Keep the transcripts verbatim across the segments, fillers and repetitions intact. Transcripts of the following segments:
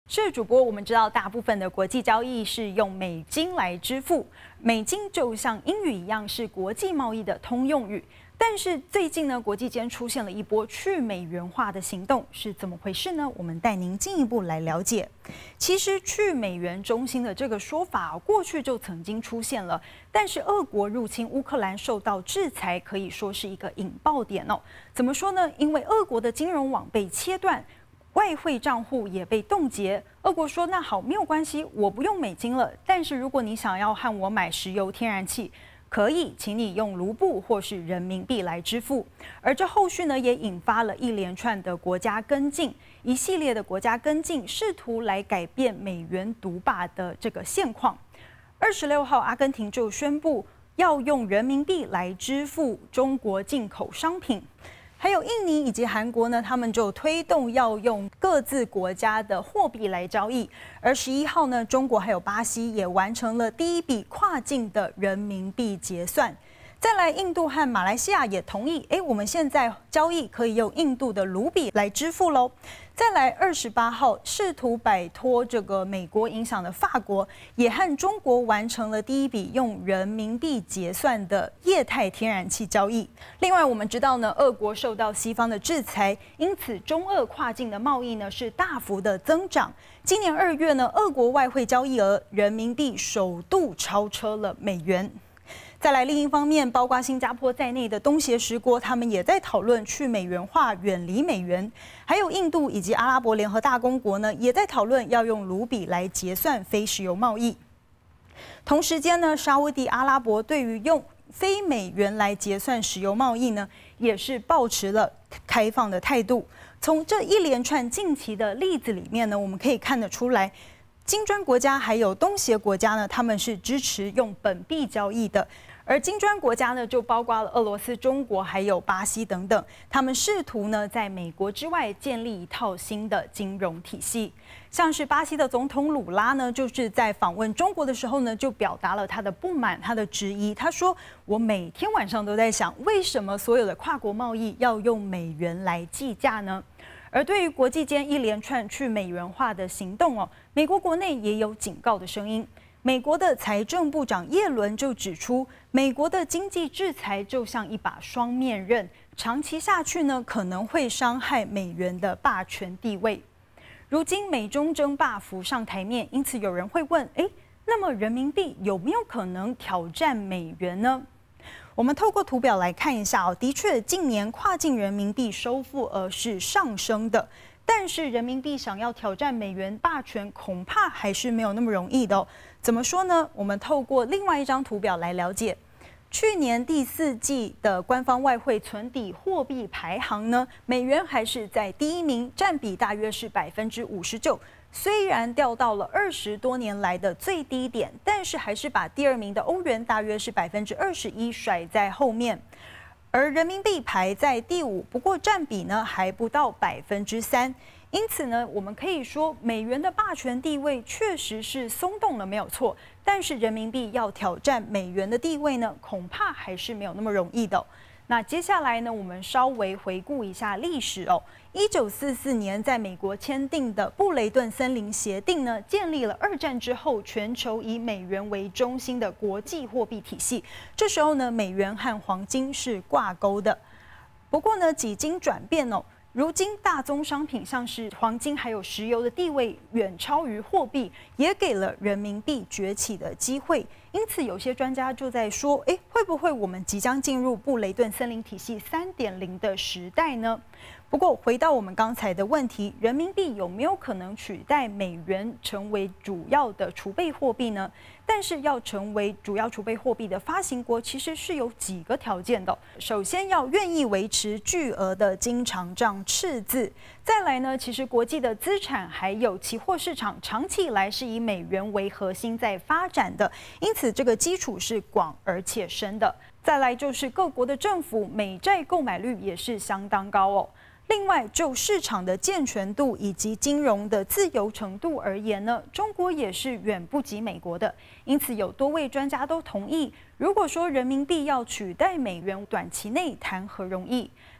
是主播，我们知道大部分的国际交易是用美金来支付，美金就像英语一样是国际贸易的通用语。但是最近呢，国际间出现了一波去美元化的行动，是怎么回事呢？我们带您进一步来了解。其实去美元中心的这个说法，过去就曾经出现了，但是俄国入侵乌克兰受到制裁，可以说是一个引爆点哦。怎么说呢？因为俄国的金融网被切断。外汇账户也被冻结。俄国说：“那好，没有关系，我不用美金了。但是如果你想要和我买石油、天然气，可以，请你用卢布或是人民币来支付。”而这后续呢，也引发了一连串的国家跟进，一系列的国家跟进，试图来改变美元独霸的这个现况。二十六号，阿根廷就宣布要用人民币来支付中国进口商品。还有印尼以及韩国呢，他们就推动要用各自国家的货币来交易。而十一号呢，中国还有巴西也完成了第一笔跨境的人民币结算。再来，印度和马来西亚也同意，哎，我们现在交易可以用印度的卢比来支付喽。再来，二十八号，试图摆脱这个美国影响的法国，也和中国完成了第一笔用人民币结算的液态天然气交易。另外，我们知道呢，俄国受到西方的制裁，因此中俄跨境的贸易呢是大幅的增长。今年二月呢，俄国外汇交易额人民币首度超车了美元。再来，另一方面，包括新加坡在内的东协十国，他们也在讨论去美元化、远离美元。还有印度以及阿拉伯联合大公国呢，也在讨论要用卢比来结算非石油贸易。同时间呢，沙烏地阿拉伯对于用非美元来结算石油贸易呢，也是抱持了开放的态度。从这一连串近期的例子里面呢，我们可以看得出来。金砖国家还有东协国家呢，他们是支持用本币交易的，而金砖国家呢，就包括了俄罗斯、中国还有巴西等等，他们试图呢在美国之外建立一套新的金融体系。像是巴西的总统鲁拉呢，就是在访问中国的时候呢，就表达了他的不满、他的质疑。他说：“我每天晚上都在想，为什么所有的跨国贸易要用美元来计价呢？”而对于国际间一连串去美元化的行动哦，美国国内也有警告的声音。美国的财政部长耶伦就指出，美国的经济制裁就像一把双面刃，长期下去呢，可能会伤害美元的霸权地位。如今美中争霸浮上台面，因此有人会问：诶，那么人民币有没有可能挑战美元呢？我们透过图表来看一下哦，的确，近年跨境人民币收复额是上升的，但是人民币想要挑战美元霸权，恐怕还是没有那么容易的哦。怎么说呢？我们透过另外一张图表来了解，去年第四季的官方外汇存底货币排行呢，美元还是在第一名，占比大约是百分之五十九。虽然掉到了二十多年来的最低点，但是还是把第二名的欧元大约是百分之二十一甩在后面，而人民币排在第五，不过占比呢还不到百分之三。因此呢，我们可以说美元的霸权地位确实是松动了，没有错。但是人民币要挑战美元的地位呢，恐怕还是没有那么容易的哦。那接下来呢，我们稍微回顾一下历史哦。一九四四年，在美国签订的布雷顿森林协定呢，建立了二战之后全球以美元为中心的国际货币体系。这时候呢，美元和黄金是挂钩的。不过呢，几经转变哦。如今，大宗商品像是黄金还有石油的地位远超于货币，也给了人民币崛起的机会。因此，有些专家就在说：“诶，会不会我们即将进入布雷顿森林体系 三点零 的时代呢？”不过，回到我们刚才的问题，人民币有没有可能取代美元成为主要的储备货币呢？但是，要成为主要储备货币的发行国，其实是有几个条件的。首先，要愿意维持巨额的经常账赤字。再来呢，其实国际的资产还有期货市场长期以来是以美元为核心在发展的，因此这个基础是广而且深的。再来就是各国的政府美债购买率也是相当高哦。另外，就市场的健全度以及金融的自由程度而言呢，中国也是远不及美国的。因此，有多位专家都同意，如果说人民币要取代美元，短期内谈何容易？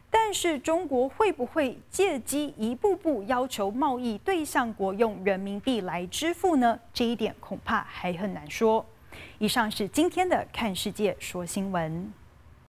但是中国会不会借机一步步要求贸易对象国用人民币来支付呢？这一点恐怕还很难说。以上是今天的看世界说新闻。